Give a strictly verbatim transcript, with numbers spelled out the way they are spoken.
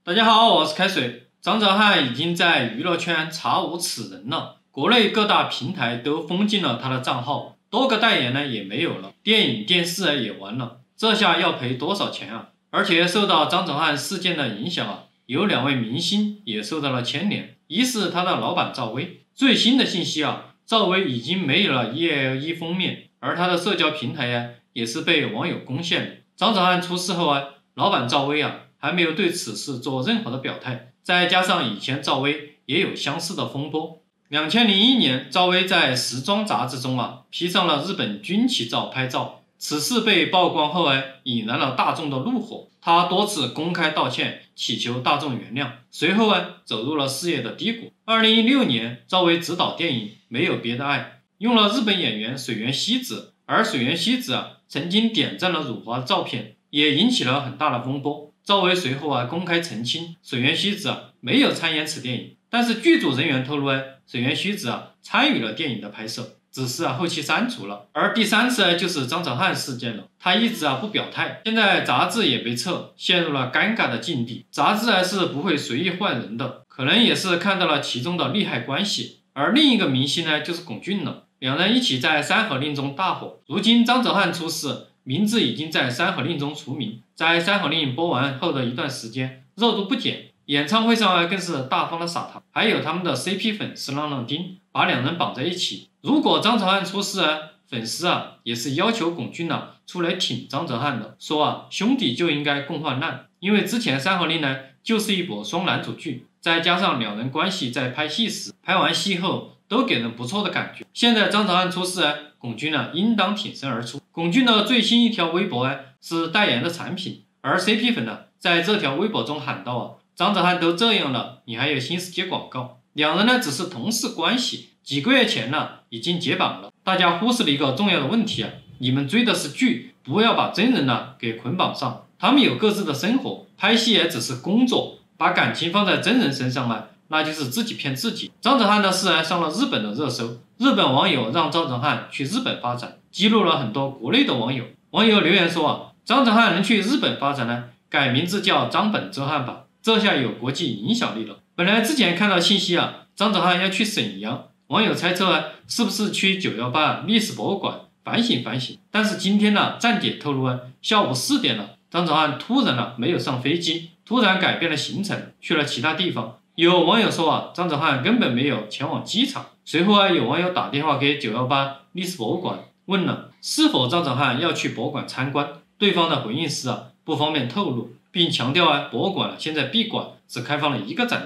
大家好，我是开水。张哲瀚已经在娱乐圈查无此人了，国内各大平台都封禁了他的账号，多个代言呢也没有了，电影电视也完了，这下要赔多少钱啊？而且受到张哲瀚事件的影响啊，有两位明星也受到了牵连，一是他的老板赵薇。最新的信息啊，赵薇已经没有了 E L E 封面，而他的社交平台呀、啊、也是被网友攻陷了。张哲瀚出事后啊，老板赵薇啊还没有对此事做任何的表态，再加上以前赵薇也有相似的风波。二零零一年，赵薇在时装杂志中啊 P 上了日本军旗照拍照，此事被曝光后啊，引燃了大众的怒火。她多次公开道歉，祈求大众原谅。随后啊，走入了事业的低谷。二零一六年，赵薇执导电影《没有别的爱》，用了日本演员水原希子，而水原希子啊曾经点赞了辱华照片，也引起了很大的风波。赵薇随后啊公开澄清，水原希子啊没有参演此电影，但是剧组人员透露啊，水原希子啊参与了电影的拍摄，只是啊后期删除了。而第三次就是张哲瀚事件了，他一直啊不表态，现在杂志也被撤，陷入了尴尬的境地。杂志还是不会随意换人的，可能也是看到了其中的利害关系。而另一个明星呢就是龚俊了，两人一起在《山河令》中大火。如今张哲瀚出事，名字已经在《山河令》中除名，在《山河令》播完后的一段时间热度不减，演唱会上更是大方的撒糖，还有他们的 C P 粉丝浪浪丁把两人绑在一起。如果张哲瀚出事啊，粉丝啊也是要求龚俊啊出来挺张哲瀚的，说啊兄弟就应该共患难，因为之前《山河令》呢就是一部双男主剧，再加上两人关系在拍戏时，拍完戏后都给人不错的感觉。现在张哲瀚出事啊，龚俊呢应当挺身而出。龚俊的最新一条微博啊是代言的产品，而 C P 粉呢在这条微博中喊道啊，张哲瀚都这样了，你还有心思接广告？两人呢只是同事关系，几个月前呢已经解绑了。大家忽视了一个重要的问题啊，你们追的是剧，不要把真人呢给捆绑上，他们有各自的生活，拍戏也只是工作，把感情放在真人身上呢，那就是自己骗自己。张哲瀚的事啊上了日本的热搜，日本网友让张哲瀚去日本发展，激怒了很多国内的网友。网友留言说啊，张哲瀚能去日本发展呢，改名字叫张本哲瀚吧，这下有国际影响力了。本来之前看到信息啊，张哲瀚要去沈阳，网友猜测啊，是不是去九一八历史博物馆反省反省？但是今天呢，站点透露啊，下午四点了，张哲瀚突然呢没有上飞机，突然改变了行程，去了其他地方。有网友说啊，张哲瀚根本没有前往机场。随后啊，有网友打电话给九一八历史博物馆，问了是否张哲瀚要去博物馆参观，对方的回应是啊，不方便透露，并强调啊，博物馆现在闭馆，只开放了一个展。